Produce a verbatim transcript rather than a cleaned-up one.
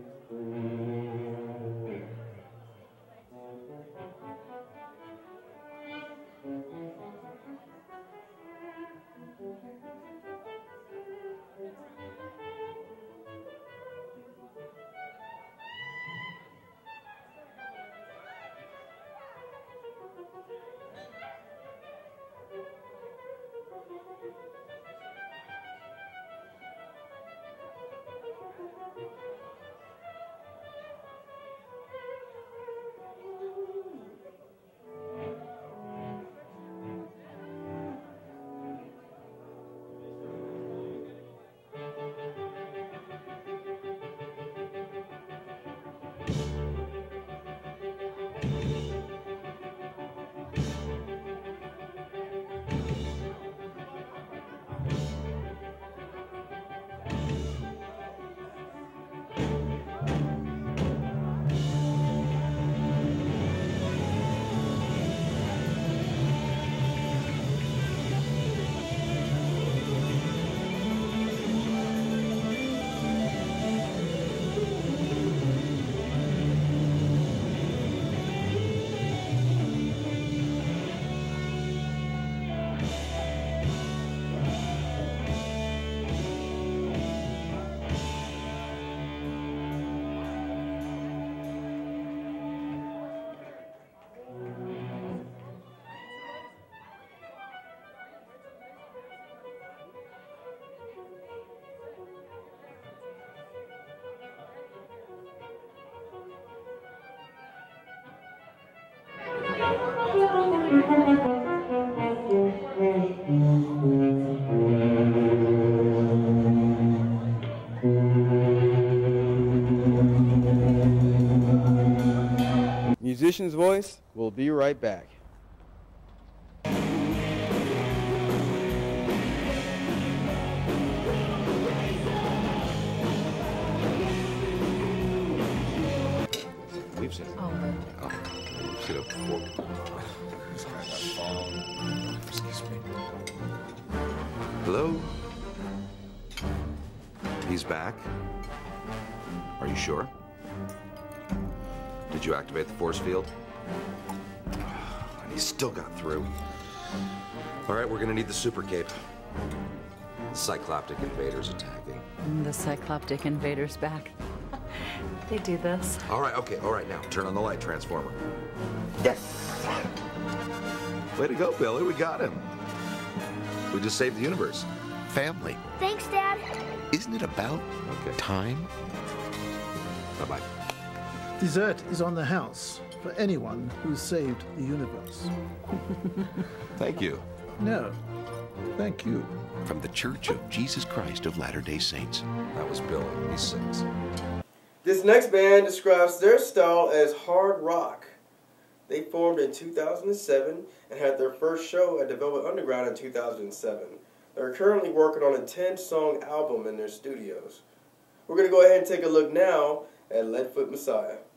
Musician's Voice will be right back. We've seen it. Oh, Oh, we've seen it before. This guy got phone. Excuse me. Hello? He's back? Are you sure? Did you activate the force field? And he still got through. All right, we're gonna need the super cape. The Cycloptic invader's attacking. The Cycloptic invader's back. They do this. All right, okay, all right, now turn on the light transformer. Yes! Way to go, Billy, we got him. We just saved the universe. Family. Thanks, Dad. Isn't it about Okay. time? Bye-bye. Dessert is on the house for anyone who's saved the universe. Thank you. No, thank you. From the Church of Jesus Christ of Latter-day Saints. That was Billy. He sings. This next band describes their style as hard rock. They formed in two thousand seven and had their first show at the Velvet Underground in two thousand seven. They're currently working on a ten song album in their studios. We're going to go ahead and take a look now at Leadfoot Messiah.